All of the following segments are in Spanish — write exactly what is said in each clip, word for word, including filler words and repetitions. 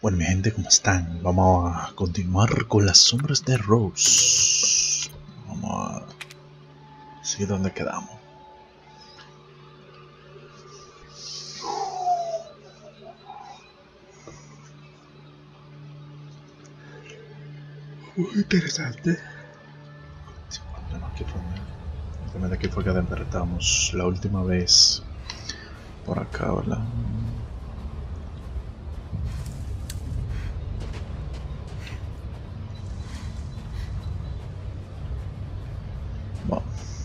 Bueno, mi gente, ¿cómo están? Vamos a continuar con las sombras de Rose. Vamos a seguir donde quedamos. Muy interesante. Aquí fue, aquí fue que despertamos la última vez. Por acá, ¿verdad? Bueno.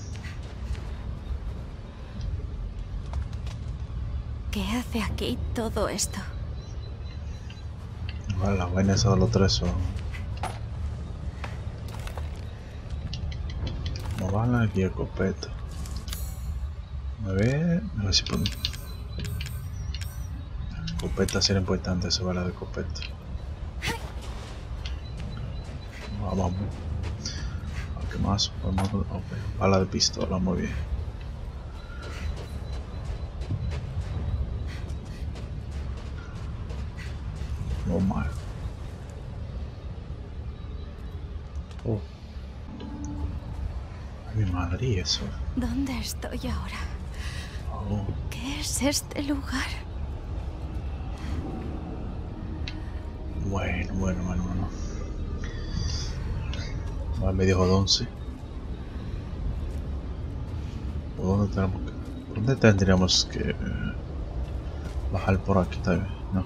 ¿Qué hace aquí todo esto? Bueno, las vainas de los tres son... No van aquí a escopeta. A ver, a ver si puedo... Escopeta será importante, esa bala de escopeta. Vamos. ¿Qué más? Vamos, okay. Bala de pistola, muy bien. No mal. Oh. Ay, mi madre, ¿y eso? ¿Dónde estoy ahora? Oh. ¿Qué es este lugar? Bueno, bueno, bueno, bueno. Va medio jodón, sí. ¿Por dónde tenemos que...? ¿Por dónde tendríamos que... Eh, bajar por aquí también? No.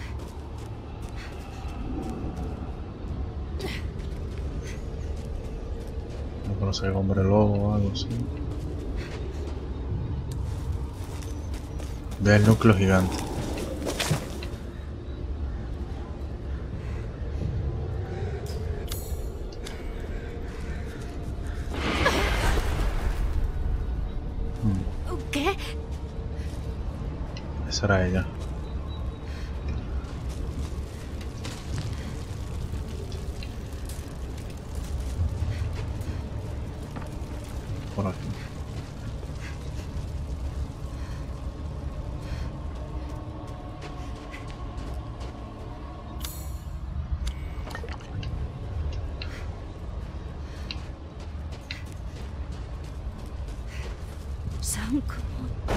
No conoce el hombre lobo o algo así. Ve el núcleo gigante. ¿Qué? Esa era ella. Por aquí. Son como...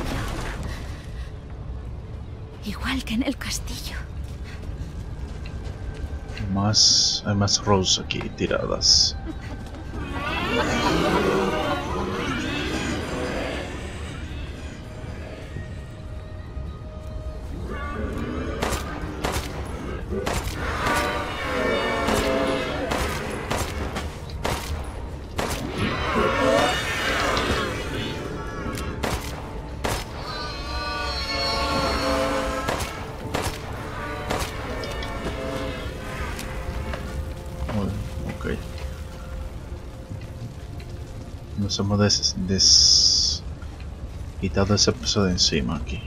igual que en el castillo. Más... Hay más Rose aquí tiradas. Ok. Nos hemos des, des... quitado ese peso de encima aquí.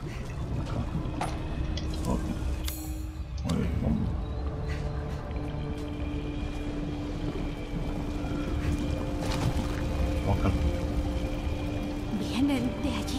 Okay. Muy bien, vamos. Vamos acá. Vienen de allí.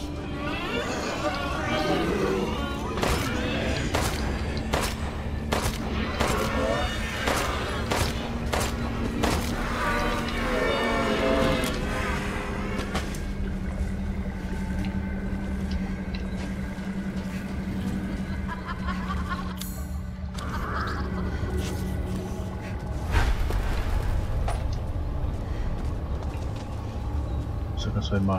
Si acaso hay más.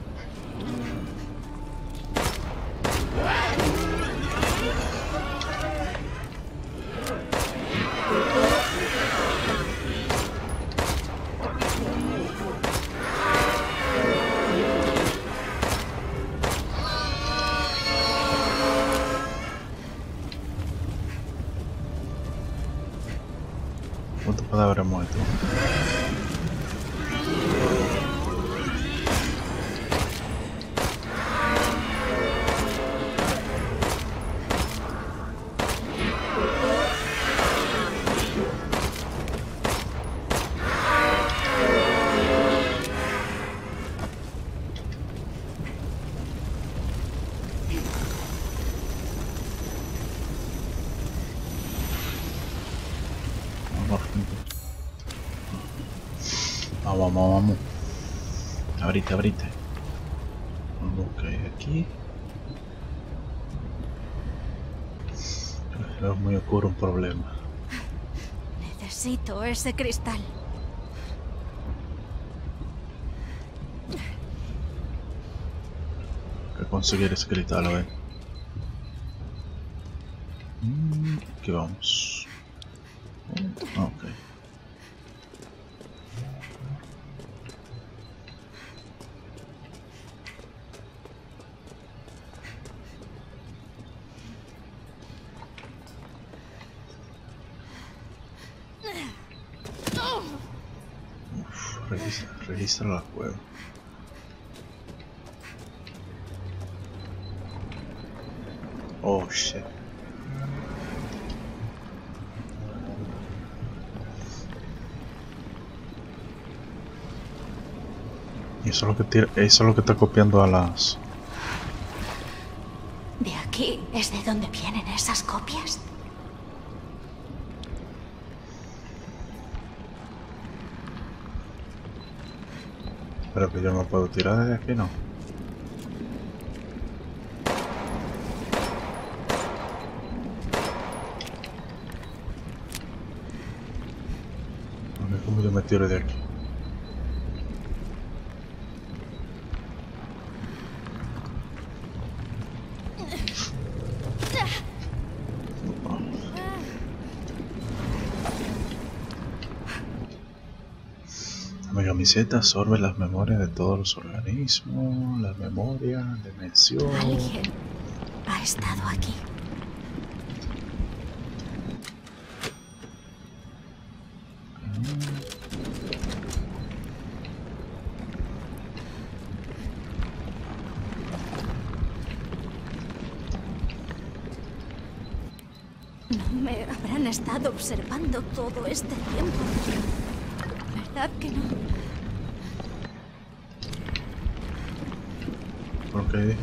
¿Cuánto puede haber muerto? Vamos, vamos, vamos, vamos. Abrite, abrite. Vamos a caer aquí. Es muy oscuro, un problema. Necesito ese cristal. Hay que conseguir ese cristal, a ver. Mm, aquí vamos. Oh, ok. Uf, registra, registra la cueva. Oh shit. Y eso es lo que tira, eso es lo que está copiando a las. ¿De aquí es de donde vienen esas copias? Pero que yo no puedo tirar desde aquí, ¿no? A ver cómo yo me tiro de aquí. Mi camiseta absorbe las memorias de todos los organismos, la memoria, dimensión. Alguien ha estado aquí. No me habrán estado observando todo este tiempo. ¿Verdad que no? Ok.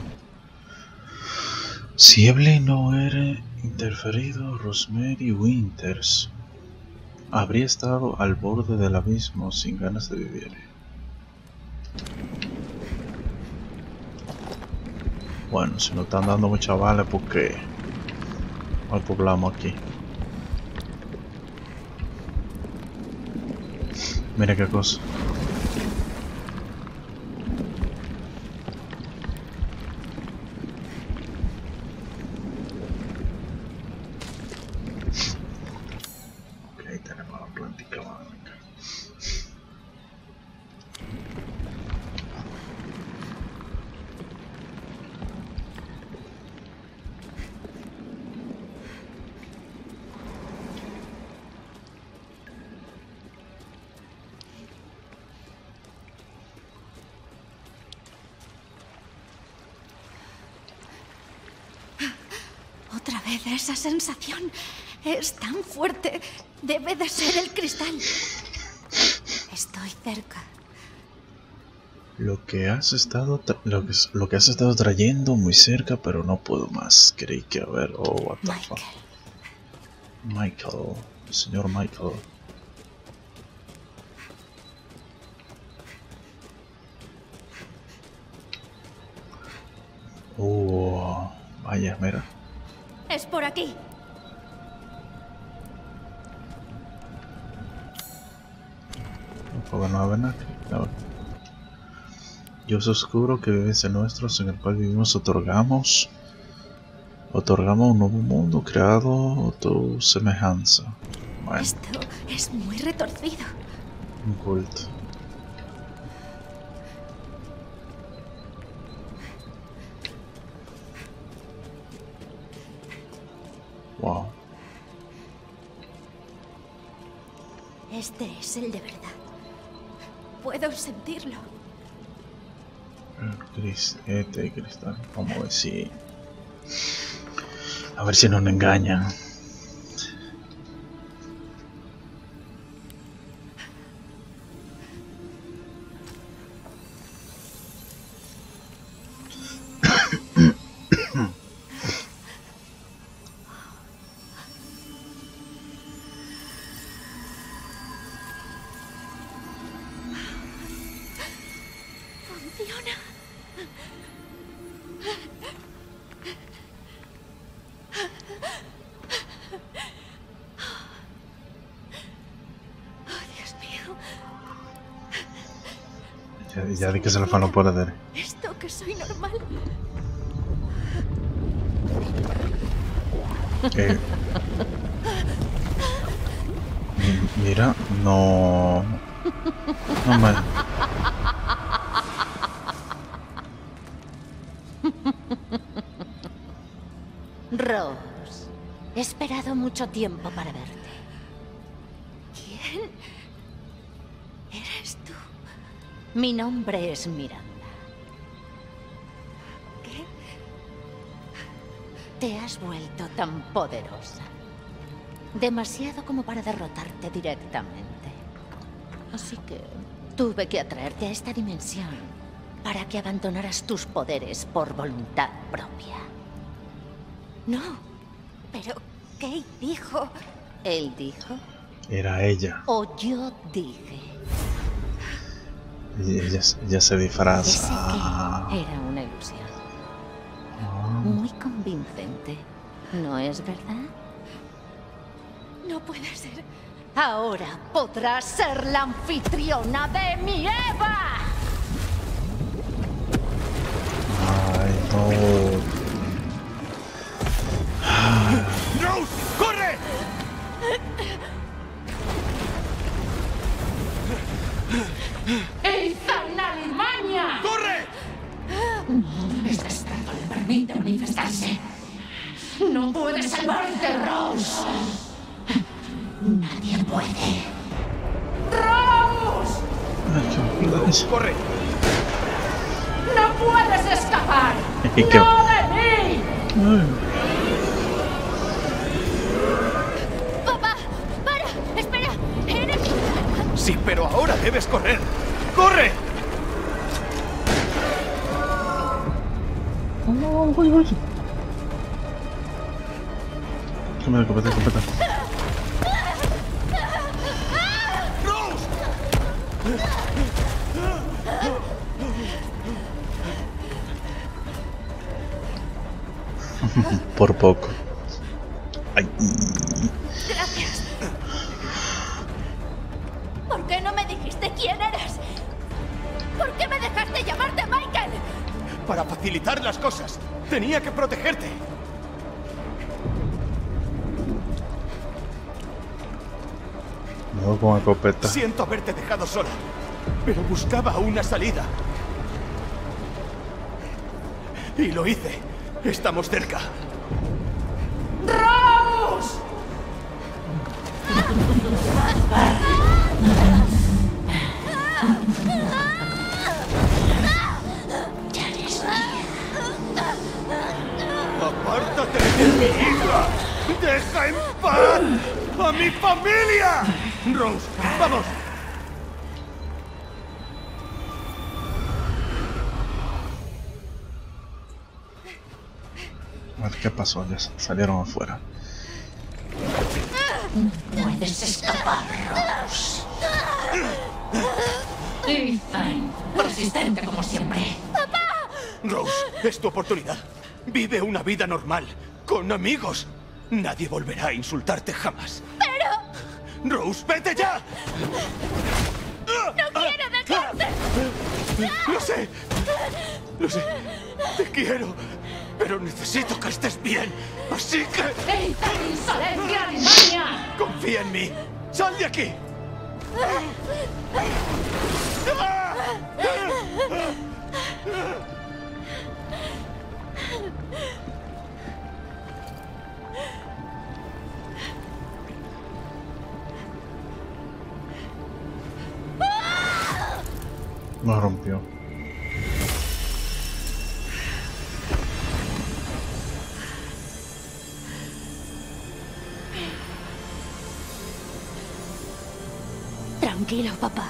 Si Evelyn no hubiera interferido, Rosemary Winters habría estado al borde del abismo sin ganas de vivir. Bueno, si nos están dando muchas balas, porque al poblamos aquí. Mira qué cosa. Ok, tenemos la plantica blanca. Otra vez esa sensación es tan fuerte. Debe de ser el cristal. Estoy cerca. Lo que has estado lo que, lo que has estado trayendo muy cerca, pero no puedo más. Creí que a ver, oh, what the fuck. Michael, el señor Michael. Oh, vaya, mira. Es por aquí. No puedo no haber nada. No. Dios oscuro que vives en nuestros, en el cual vivimos, otorgamos otorgamos un nuevo mundo creado a tu semejanza. Bueno, Esto es muy retorcido. un culto. Wow. Este es el de verdad. Puedo sentirlo. Este cristal, vamos a ver si. A ver si nos engañan. Ya, ya di que se le fa no puede ver. Esto que soy normal. Eh, mi- mira, no... No me... Rose, he esperado mucho tiempo para verte. ¿Quién eres tú? Mi nombre es Miranda. ¿Qué? Te has vuelto tan poderosa. Demasiado como para derrotarte directamente. Así que tuve que atraerte a esta dimensión para que abandonaras tus poderes por voluntad propia. No, pero ¿qué dijo? ¿Él dijo? Era ella. ¿O yo dije? Y ella, ella se Ese disfraza. que era una ilusión. Ah. Muy convincente, ¿no es verdad? No puede ser. Ahora podrás ser la anfitriona de mi Eva. Ay, no. ¡Rose! ¡Corre! ¡Ethan Alemania! ¡Corre! Este estado le permite manifestarse. No puede salvarte, Rose. Nadie puede. ¡Rose! Ay, qué- ¡Corre! ¡No puedes escapar! ¿Y qué? ¡No de mí! Ay. ¡Papá! ¡Para! ¡Espera! ¡Eres... Sí, pero ahora debes correr. ¡Corre! Oh, uy, uy. Cómete, cómete, cómete. ¡Rose! Por poco. Ay. Gracias. ¿Por qué no me dijiste quién eras? ¿Por qué me dejaste llamarte Michael? Para facilitar las cosas, tenía que protegerte. Me voy con escopeta. Siento haberte dejado sola, pero buscaba una salida. Y lo hice. Estamos cerca. ¡Rose! ¡Apártate de mi hija! ¡Deja en paz a mi familia! Rose, vamos. A ver qué pasó, ya salieron afuera. Puedes escapar, Rose. Ethan, persistente como siempre. Rose, es tu oportunidad. Vive una vida normal, con amigos. Nadie volverá a insultarte jamás. ¡Pero! ¡Rose, vete ya! ¡No quiero dejarte! Lo sé. Lo sé. Te quiero. Pero necesito que estés bien. Así que... ¡Ethan, insolente Alemania! confía en mí. ¡Sal de aquí! Me rompió. Tranquilo, papá.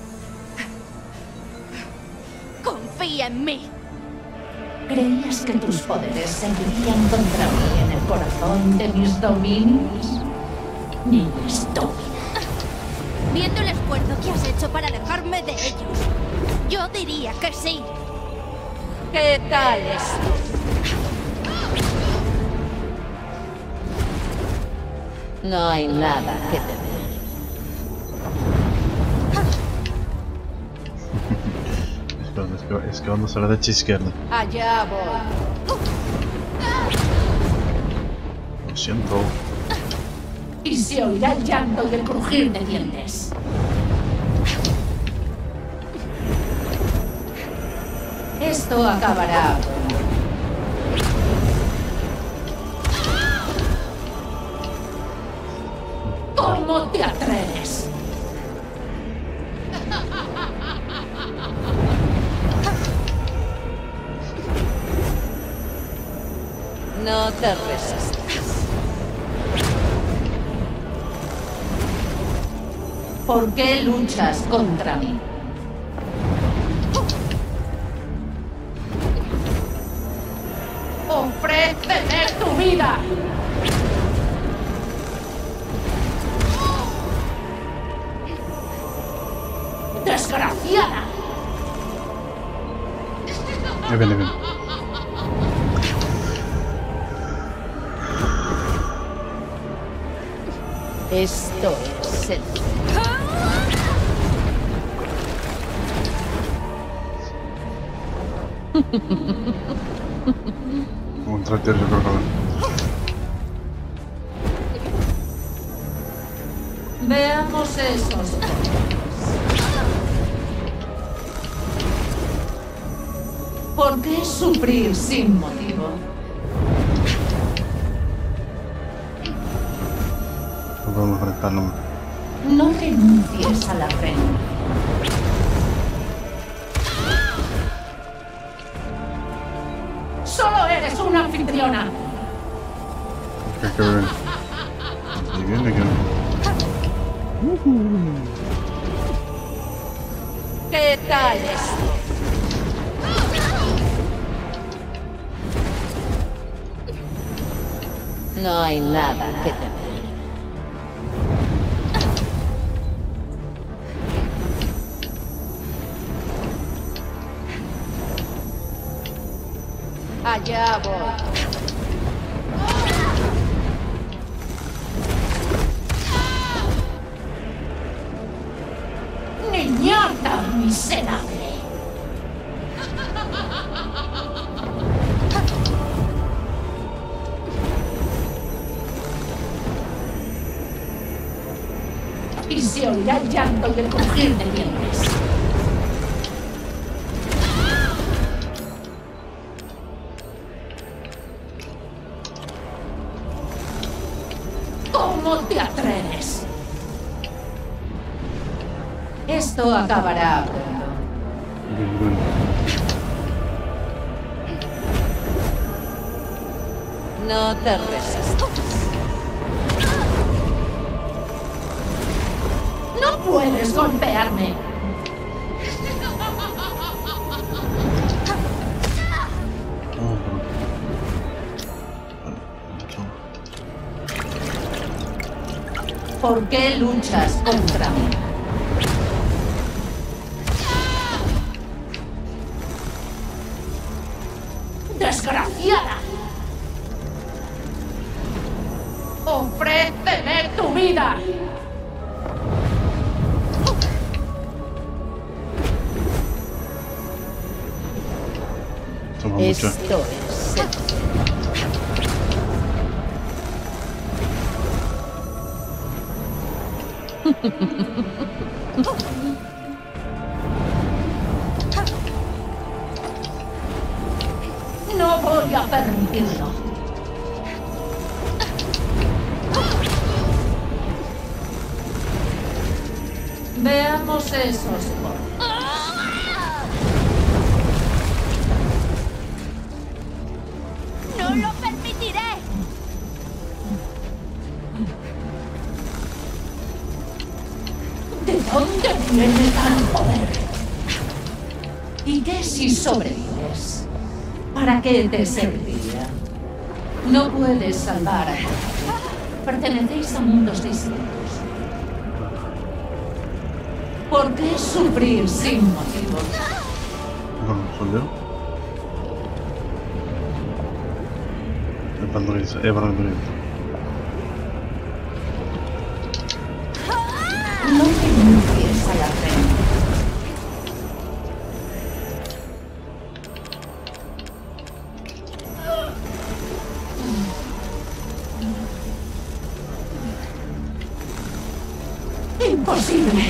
Confía en mí. ¿Creías que tus poderes seguirían contra mí en el corazón de mis dominios? Niña estúpida. Viendo el esfuerzo que has hecho para alejarme de ellos, yo diría que sí. ¿Qué tal es? No hay nada que temer. Es que, es que vamos a la derecha izquierda. Allá voy. Lo siento. Y se oirá el llanto y el crujir de dientes. Esto acabará. ¿Cómo te atreves? No te resistas. ¿Por qué luchas contra mí? ¡Ofréceme tu vida! ¡Desgraciada! Ahí viene, viene. Esto es el... Un tractor yo creo que va. Veamos esos. ¿Por qué sufrir sin motivo? No podemos enfrentarlo. No renuncies a la reina. ¡Solo eres una anfitriona! ¿Qué que viene? Ahí viene, que ¿Qué tal esto? No hay nada que temer. Allá voy. ¡Niñata miserable! Y se oirá el llanto y el crujir de dientes. ¿Cómo te atreves? Esto acabará pronto. bien, bueno. No te resistas. ¡No puedes golpearme! Oh, bueno. Vale, ¿Por qué luchas contra mí? ¡Desgraciada! ¡Ofréceme tu vida! toma mucho. Esto es el... No voy a permitirlo. Veamos esos golpes. ¡No lo permitiré! ¿De dónde viene tal poder? ¿Y qué si sobrevives? ¿Para qué te serviría? No puedes salvar a nadie. Pertenecéis a mundos distintos. ¿Por qué sufrir sin motivo? Bueno, soy yo. El pandurista, eh, pandurista. No renuncies a la reina. ¡Imposible!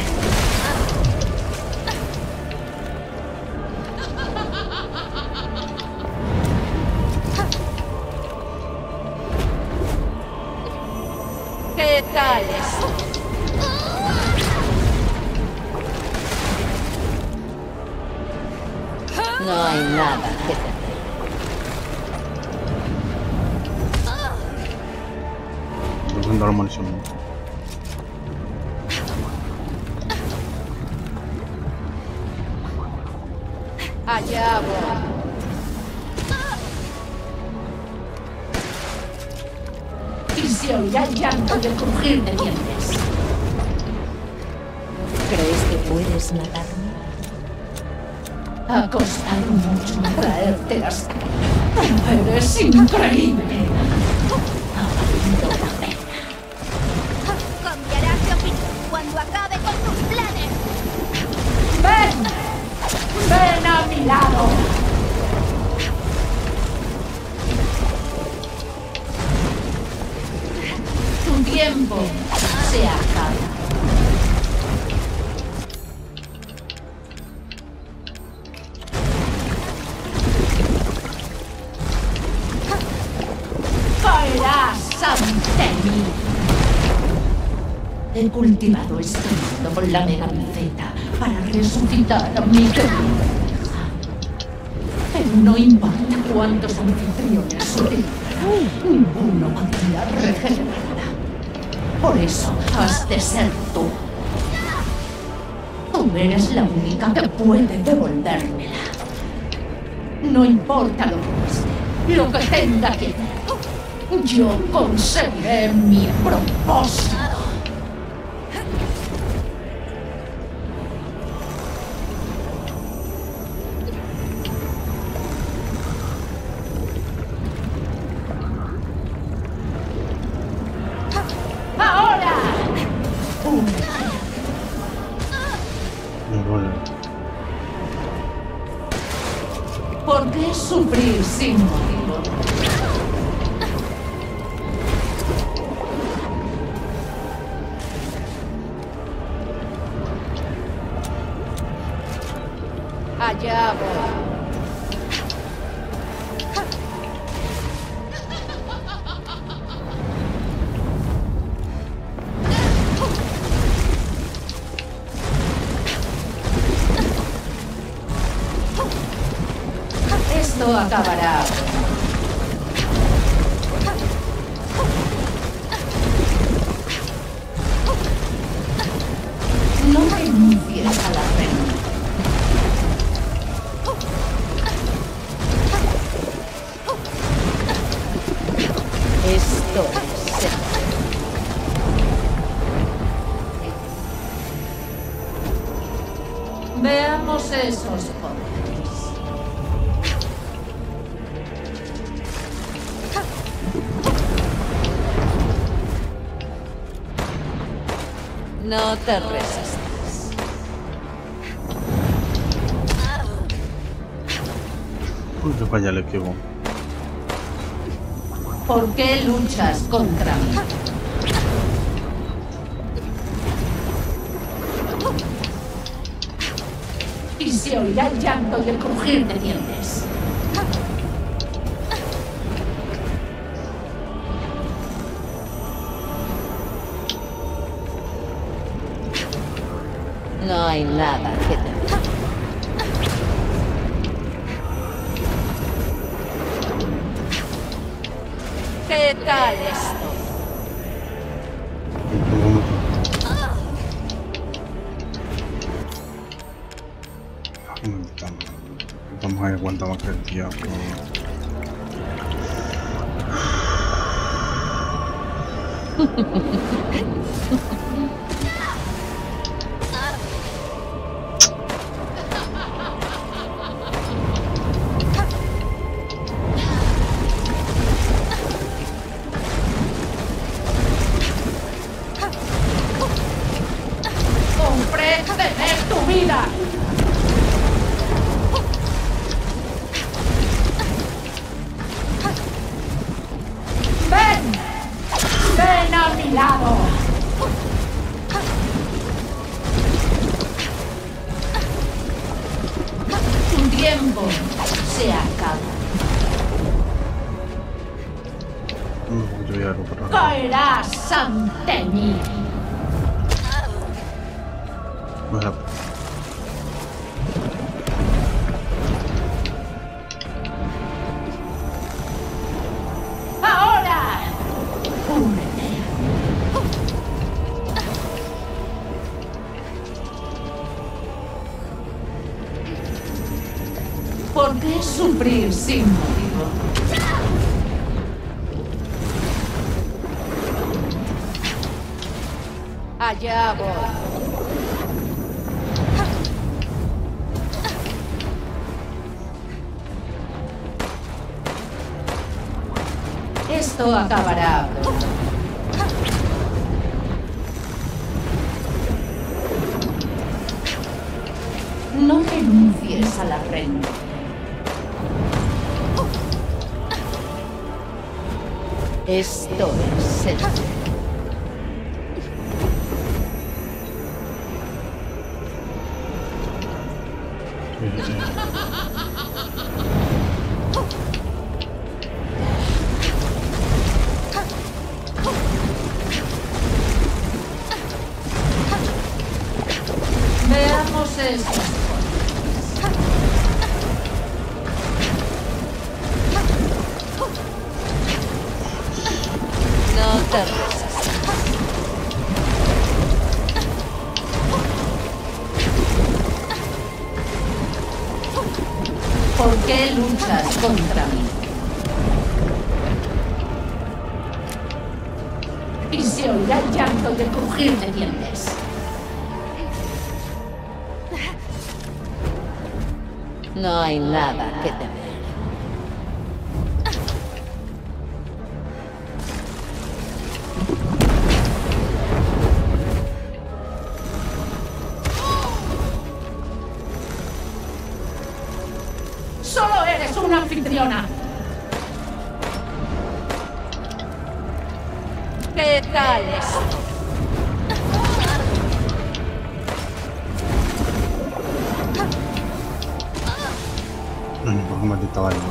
¿Qué tal eso? No hay nada que temer. Estoy usando la munición. Allá voy. Y se oirá el llanto y el crujir de dientes. ¿Crees que puedes matarme? Ha costado mucho traerte hasta aquí. Pero eres increíble. Ha valido la pena. Cambiarás de opinión cuando acabe con tus planes. ¡Ven! ¡Ven a mi lado! Tu tiempo se acaba. Caerás ante mí. He cultivado este mundo con la mega pinceta para resucitar a mi querida hija. Pero no importa cuántos anfitriones sutilizan, ninguno podría regenerarla. Por eso has de ser tú. Tú eres la única que puede devolvérmela. No importa lo que cueste, lo que tenga que hacer. Yo conseguiré mi propósito. ¡Ahora! Me voy. ¿Por qué sufrir sin motivo? Allá voy. Esto acabará. No renuncies a la reina. Esto es el... Veamos esos poderes. No te resistas. Uy, que vaya le quedó. ¿Por qué luchas contra mí? Y se oirá el llanto y el crujir de dientes. No hay nada que temer. ¿Qué tal esto? Vamos a aguantar más que el diablo. ¡Comprende tu vida! ¡Ven! ¡Ven a mi lado! ante mí. Bueno. ¡Ahora! ¡Únete! ¿Por qué sufrir sin motivo? Allá voy. Esto acabará pronto. No renuncies a la reina. Esto es el... Veamos esto. No te resistas. ¿Por qué luchas contra mí? Y se oirá el llanto y el crujir de dientes. No hay nada que temer. ¡Solo eres una anfitriona! ¿Qué tal esto? No, ni por un maldito baile.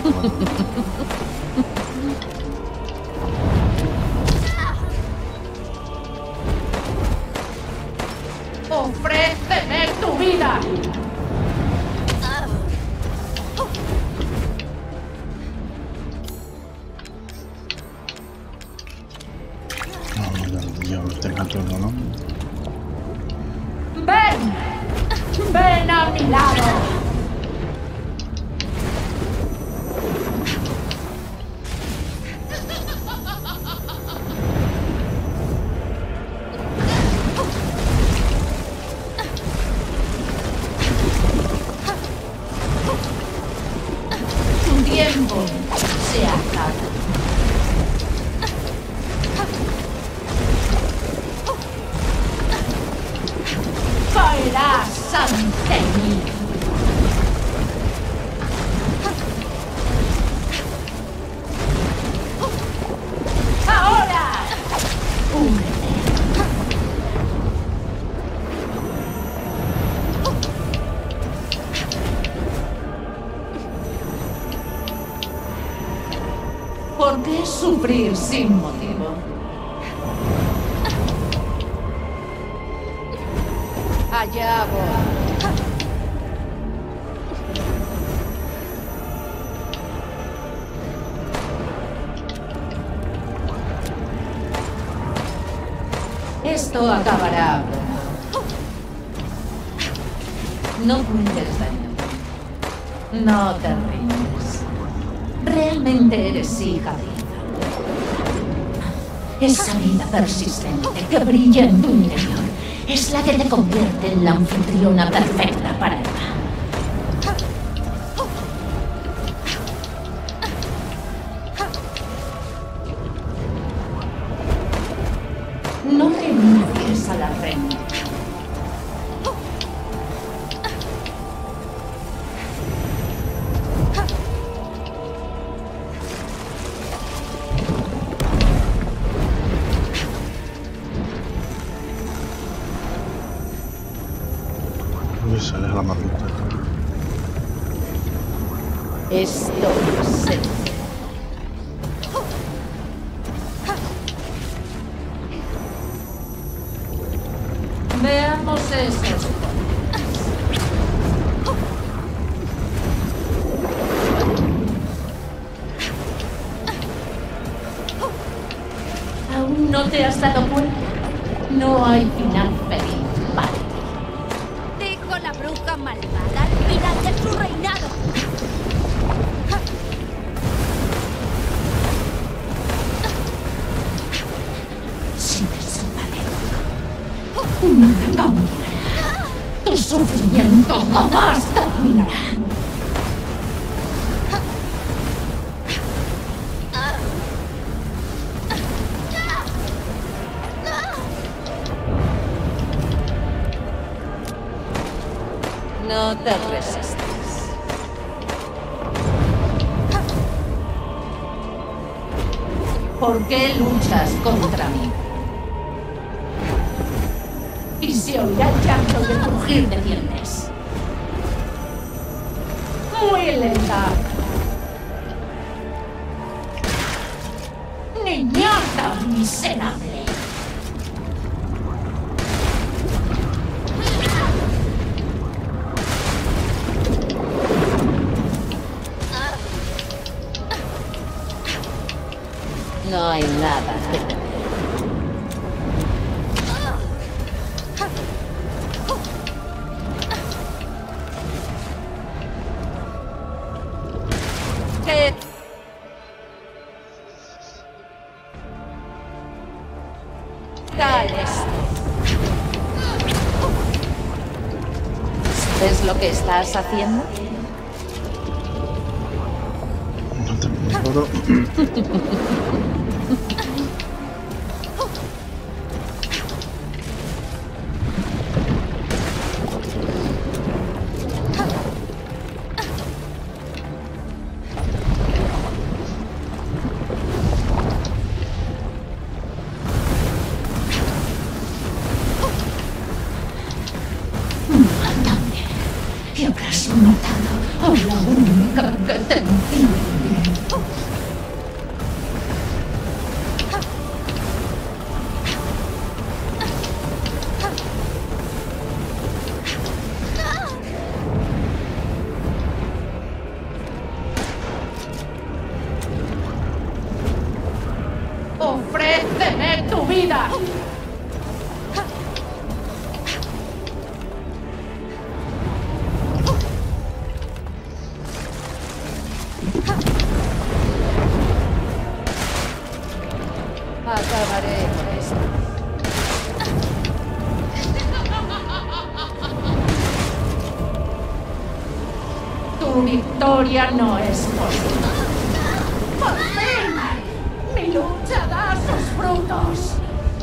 ¡Ofréceme tu vida! ¿No? ¡Ven! ¡Ven a mi lado! Tu tiempo se acaba. Caerás ante mí. ¡Ahora! ¡Únete! ¿Por qué sufrir sin motivo? Allá voy. Esto acabará pronto. No puedes dañarme. No te rindes. Realmente eres hija de Ida. Esa vida persistente que brilla en tu interior es la que te convierte en la anfitriona perfecta para Eva. No renuncies a la reina. Uy, sale la marmita. Esto es el... Veamos esos. ¿Aún no te has dado cuenta? No hay final feliz para ti. Dijo la bruja malvada al final de su reinado. Si desaparezco, nunca morirá. Tu sufrimiento jamás terminará. No te resistas. ¿Por qué luchas contra mí? Y se oirá el llanto y el crujir de dientes. Muy lenta. Niñata miserable. No hay nada que temer. ¿Qué? Tal es. ¿Sabes lo que estás haciendo? No te puedo. Mátame. Y habrás matado a la única que te entiende. ¡Ofréceme tu vida! Acabaré con esto. Tu victoria no es posible. ¡Por fin! ¡Mi lucha da sus frutos!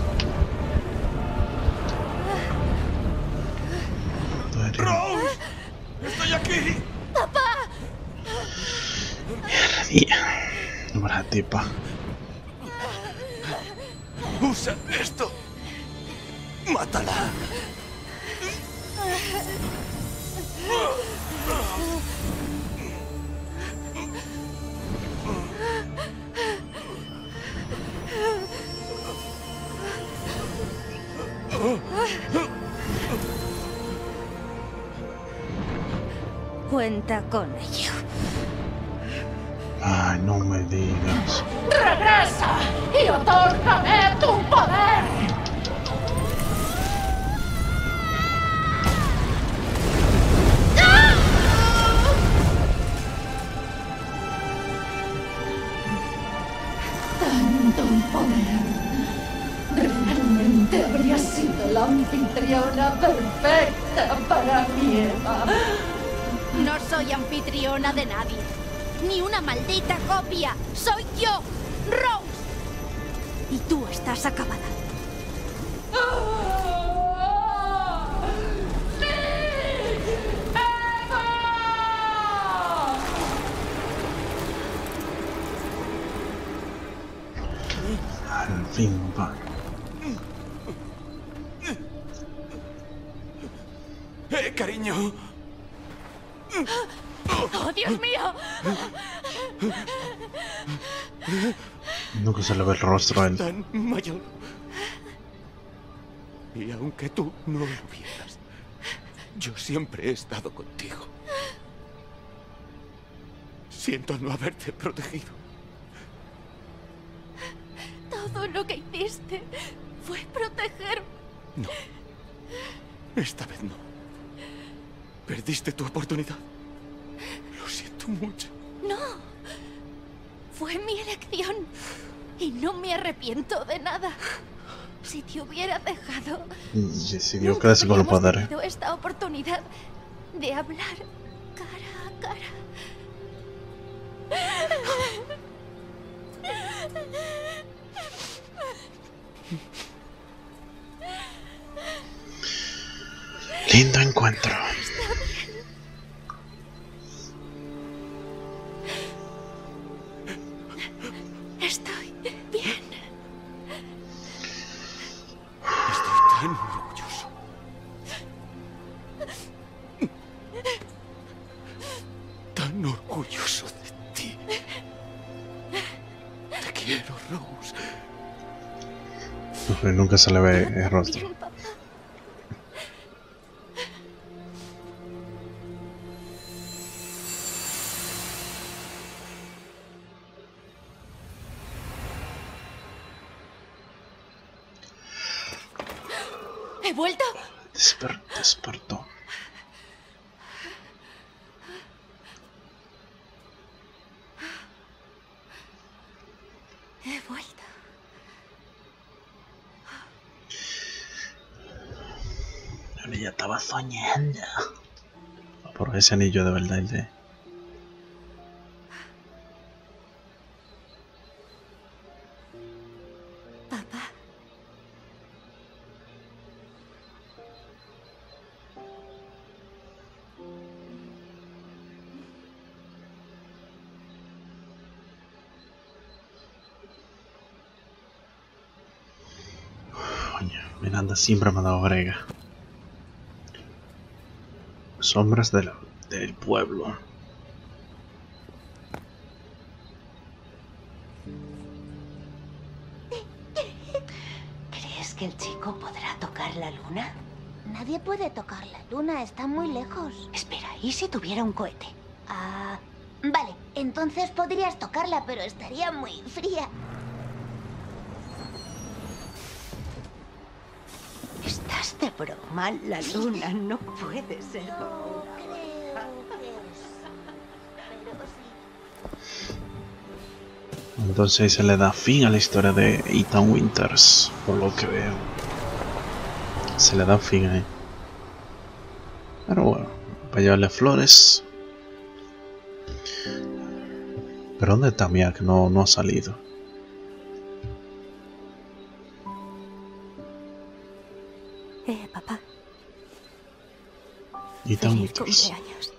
¡Rose! ¡Estoy aquí! Mierda, tipa. ¡Usa esto! ¡Mátala! Cuenta con ello. Ay, no me digas. ¡Regresa y otórgame tu poder! Tanto poder. Realmente habría sido la anfitriona perfecta para mi Eva. No soy anfitriona de nadie. Ni una maldita copia. Soy yo, Rose. Y tú estás acabada. Al fin, va. ¡Eh, cariño! ¡Oh, Dios mío! Nunca se le ve el rostro a él. Tan mayor. Y aunque tú no lo vieras, yo siempre he estado contigo. Siento no haberte protegido. Todo lo que hiciste fue protegerme. No. Esta vez no. Perdiste tu oportunidad. Lo siento mucho. No. Fue mi elección. Y no me arrepiento de nada. Si te hubiera dejado... Y decidió nunca quedarse con los habríamos poderes. tenido esta oportunidad de hablar cara a cara. Lindo encuentro. Estoy bien. Estoy tan orgulloso. Tan orgulloso de ti. Te quiero, Rose. Uf, nunca se le ve el rostro. Bien, papá. ¿He vuelto? Desper- despertó. He vuelto. Ella estaba soñando. Por ese anillo de verdad el de... Papá. Coño, Miranda siempre me ha dado brega. Sombras de la- del pueblo. ¿Crees que el chico podrá tocar la luna? Nadie puede tocar la luna, está muy lejos. Espera, ¿y si tuviera un cohete? Ah, vale, entonces podrías tocarla, pero estaría muy fría. ¿Estás de broma? La luna no puede ser como una. Creo que es. Pero sí. Entonces se le da fin a la historia de Ethan Winters, por lo que veo. Se le da fin ahí. Pero bueno, para llevarle flores. ¿Pero dónde está Mia? Que no, no ha salido. Eh, papá. Ethan Feliz Winters. cumpleaños.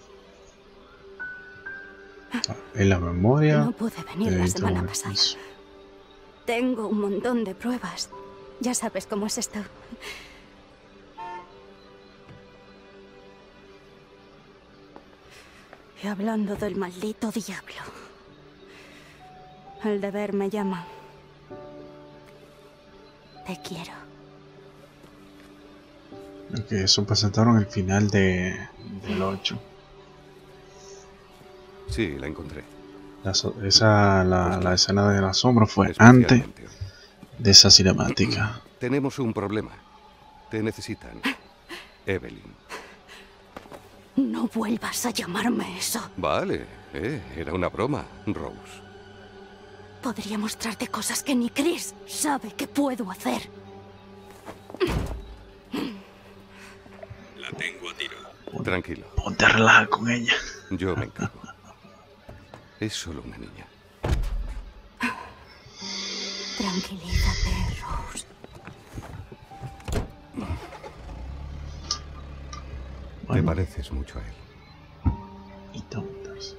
En la memoria. No pude venir de la Ethan semana Winters. pasada. Tengo un montón de pruebas. Ya sabes cómo es esto. Y hablando del maldito diablo. El deber me llama. Te quiero. Ok, eso presentaron el final de, del ocho. Sí, la encontré. La, so- esa, la, la escena de la sombra fue antes Especialmente. de esa cinemática. Tenemos un problema. Te necesitan. Evelyn. No vuelvas a llamarme eso. Vale, eh, era una broma, Rose. Podría mostrarte cosas que ni Chris sabe que puedo hacer. La tengo a tiro. Tranquilo, Ponte a relajar con ella. yo me encargo. Es solo una niña. Tranquilízate, Rose. Te Bueno, pareces mucho a él. Ethan Winters.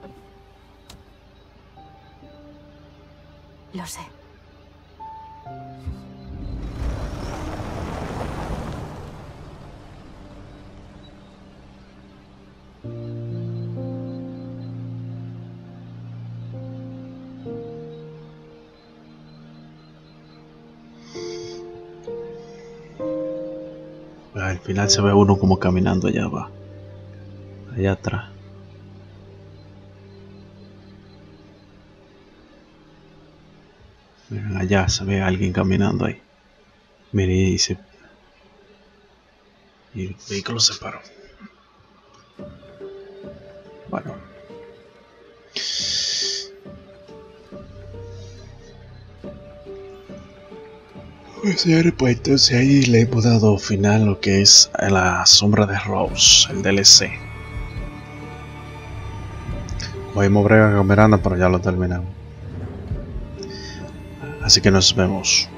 Lo sé. Al final se ve uno como caminando allá va. Allá atrás. Miren, allá se ve a alguien caminando ahí. Miren, y dice. Y el vehículo se paró. Bueno. Pues señores, pues entonces ahí le hemos dado final a lo que es La Sombra de Rose, el D L C. Cogimos brega con Miranda, pero ya lo terminamos. Así que nos vemos.